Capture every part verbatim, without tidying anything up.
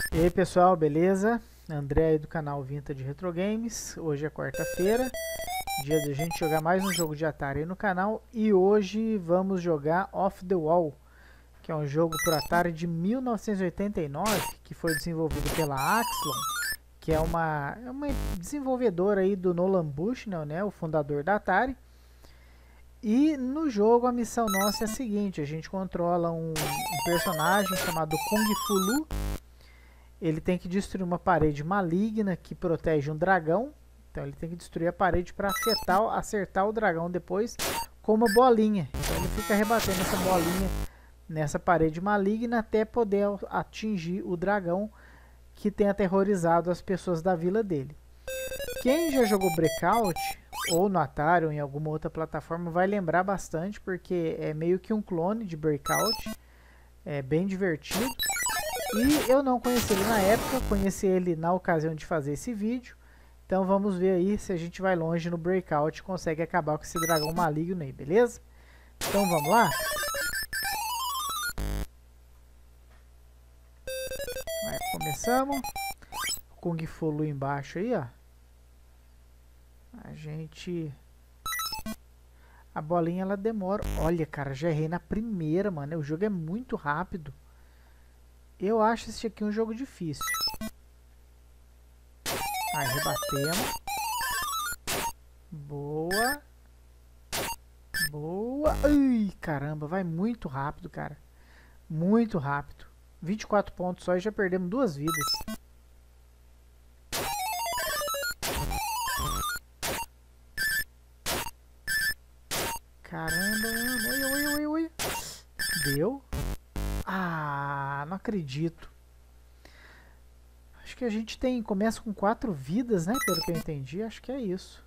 E aí pessoal, beleza? André aí do canal Vintage Retro Games. Hoje é quarta-feira, dia da gente jogar mais um jogo de Atari aí no canal. E hoje vamos jogar Off the Wall, que é um jogo para Atari de mil novecentos e oitenta e nove, que foi desenvolvido pela Axlon, que é uma, é uma desenvolvedora aí do Nolan Bushnell, né, o fundador da Atari. E no jogo a missão nossa é a seguinte: a gente controla um, um personagem chamado Kung Fu Lu. Ele tem que destruir uma parede maligna que protege um dragão. Então ele tem que destruir a parede para afetar, acertar o dragão depois com uma bolinha. Então ele fica rebatendo essa bolinha nessa parede maligna até poder atingir o dragão que tem aterrorizado as pessoas da vila dele. Quem já jogou Breakout, ou no Atari ou em alguma outra plataforma, vai lembrar bastante, porque é meio que um clone de Breakout. É bem divertido. E eu não conheci ele na época, conheci ele na ocasião de fazer esse vídeo. Então vamos ver aí se a gente vai longe no Breakout e consegue acabar com esse dragão maligno aí, beleza? Então vamos lá? Vai, começamos. Kung Fu Lu embaixo aí, ó. A gente... A bolinha ela demora. Olha, cara, já errei na primeira, mano. O jogo é muito rápido. Eu acho esse aqui um jogo difícil. Aí, rebatemos. Boa. Boa. Ai, caramba, vai muito rápido, cara. Muito rápido. vinte e quatro pontos só e já perdemos duas vidas. Caramba, oi, oi, oi, oi. Deu. Ah, não acredito. Acho que a gente tem começa com quatro vidas, né? Pelo que eu entendi, acho que é isso.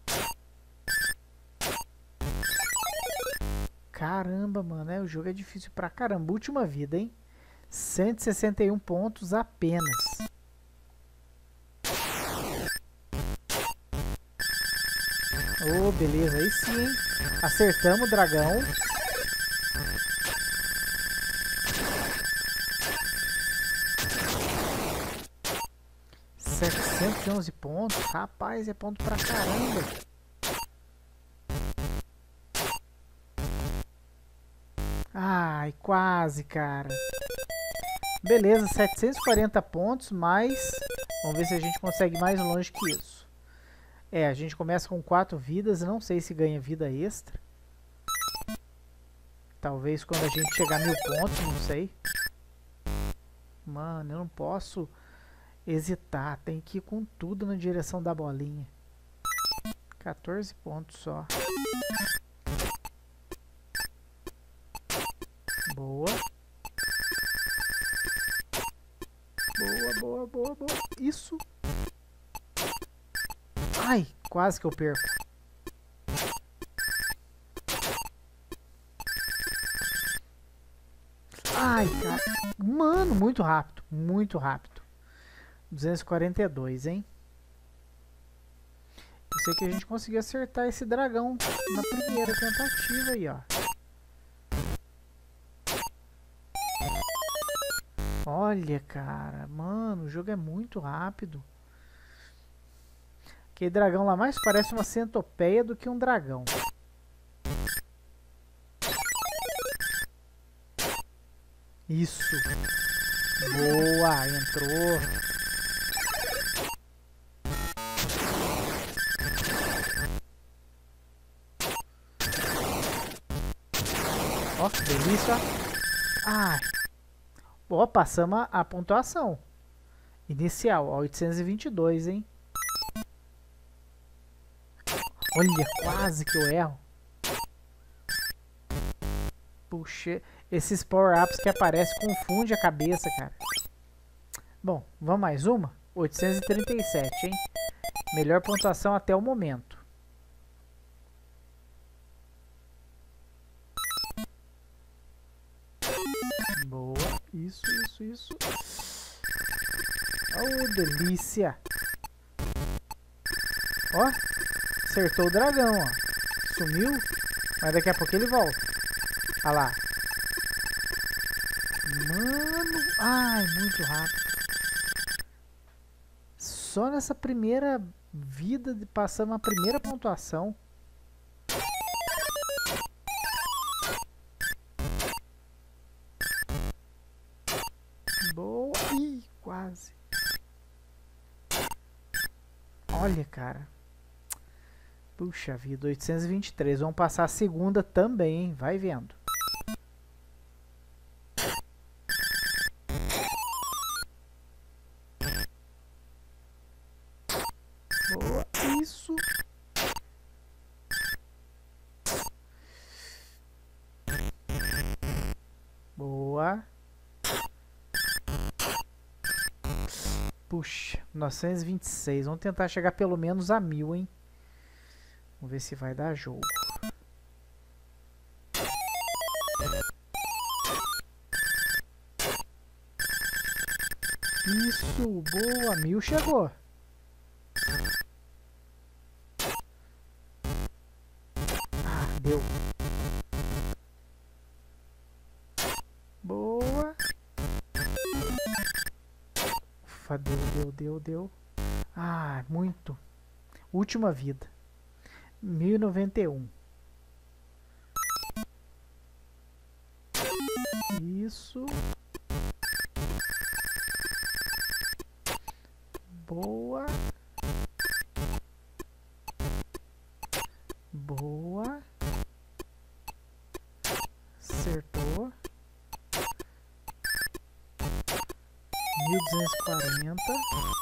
Caramba, mano, é, o jogo é difícil pra caramba. Última vida, hein? cento e sessenta e um pontos apenas. Oh, beleza, aí sim, hein? Acertamos o dragão. setecentos e onze pontos. Rapaz, é ponto pra caramba. Ai, quase, cara. Beleza, setecentos e quarenta pontos, mas vamos ver se a gente consegue mais longe que isso. É, a gente começa com quatro vidas, não sei se ganha vida extra. Talvez quando a gente chegar a mil pontos, não sei. Mano, eu não posso hesitar, tem que ir com tudo na direção da bolinha. quatorze pontos só. Boa. Boa, boa, boa, boa. Isso. Ai, quase que eu perco. Ai, cara. Mano, muito rápido. Muito rápido. duzentos e quarenta e dois, hein? Eu sei que a gente conseguiu acertar esse dragão na primeira tentativa aí, ó. Olha, cara. Mano, o jogo é muito rápido. Aquele dragão lá mais parece uma centopeia do que um dragão. Isso. Boa, entrou. Ó, que delícia. Ai. Ó, passamos a, a pontuação inicial, ó, oitocentos e vinte e dois, hein? Olha, quase que eu erro. Puxa, esses power-ups que aparecem confundem a cabeça, cara. Bom, vamos mais uma? oitocentos e trinta e sete, hein? Melhor pontuação até o momento. Boa. Isso, isso, isso. Oh, delícia. Ó, acertou o dragão, ó. Sumiu, mas daqui a pouco ele volta. Olha lá. Mano, ai, muito rápido. só nessa primeira vida, passamos a primeira pontuação. Boa. Ih, quase. Olha, cara. Puxa vida, oitocentos e vinte e três. Vamos passar a segunda também, hein? Vai vendo. Boa. Isso. Boa. Puxa, novecentos e vinte e seis. Vamos tentar chegar pelo menos a mil, hein? Vamos ver se vai dar jogo. Isso, boa, mil chegou. Ah, deu. Boa. Ufa, deu, deu, deu, deu. Ah, muito. Última vida. mil e noventa e um. Isso. Boa. Boa. Acertou. mil duzentos e quarenta.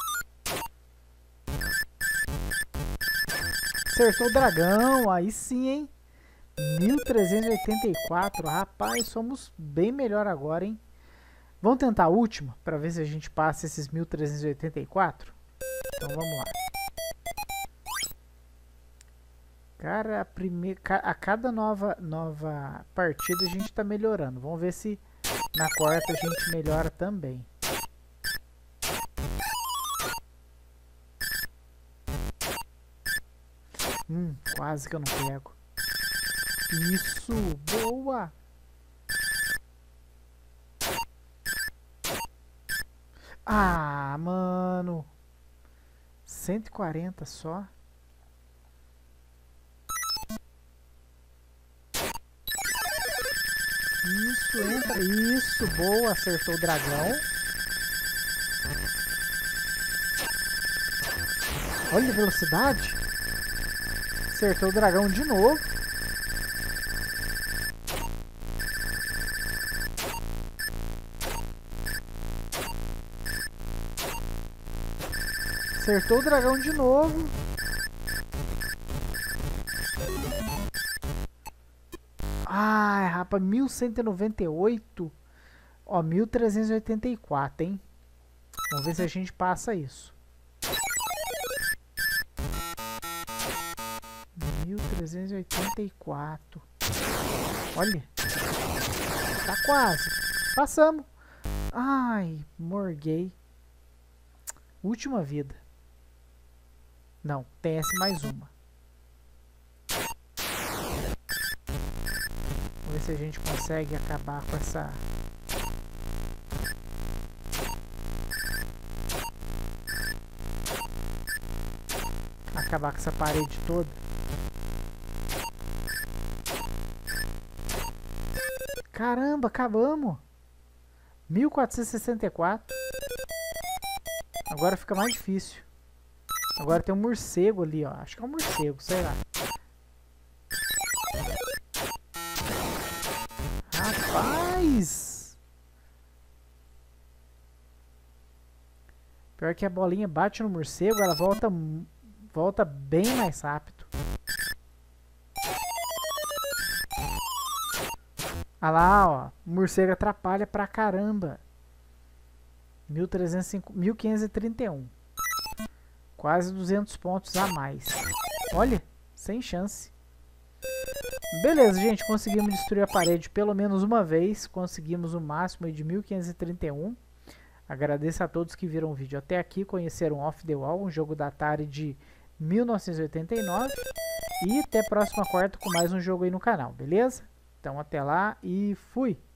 Acertou o dragão, aí sim, hein? mil trezentos e oitenta e quatro, rapaz, somos bem melhor agora, hein? Vamos tentar a última, para ver se a gente passa esses mil trezentos e oitenta e quatro? Então vamos lá. Cara, a, primeira, a cada nova, nova partida a gente está melhorando. Vamos ver se na quarta a gente melhora também. Hum, quase que eu não pego. Isso, boa! Ah, mano! cento e quarenta só. Isso, entra. Isso, boa! Acertou o dragão. Olha a velocidade! Acertou o dragão de novo. Acertou o dragão de novo. Ai, rapaz, mil cento e noventa e oito. Ó, mil trezentos e oitenta e quatro, hein? Vamos ver se a gente passa isso. mil trezentos e oitenta e quatro. Olha. Tá quase. Passamos. Ai, morguei. Última vida. Não, tem essa mais uma. Vamos ver se a gente consegue acabar com essa... Acabar com essa parede toda. Caramba, acabamos. mil quatrocentos e sessenta e quatro. Agora fica mais difícil. Agora tem um morcego ali, ó. Acho que é um morcego, sei lá. Rapaz! Pior que a bolinha bate no morcego, ela volta, volta bem mais rápido. Olha lá, ó. O morcego atrapalha pra caramba. mil quinhentos e trinta e um. Quase duzentos pontos a mais. Olha, sem chance. Beleza, gente. Conseguimos destruir a parede pelo menos uma vez. Conseguimos o máximo de mil quinhentos e trinta e um. Agradeço a todos que viram o vídeo até aqui. Conheceram Off the Wall, um jogo da Atari de mil novecentos e oitenta e nove. E até a próxima quarta com mais um jogo aí no canal, beleza? Então até lá e fui!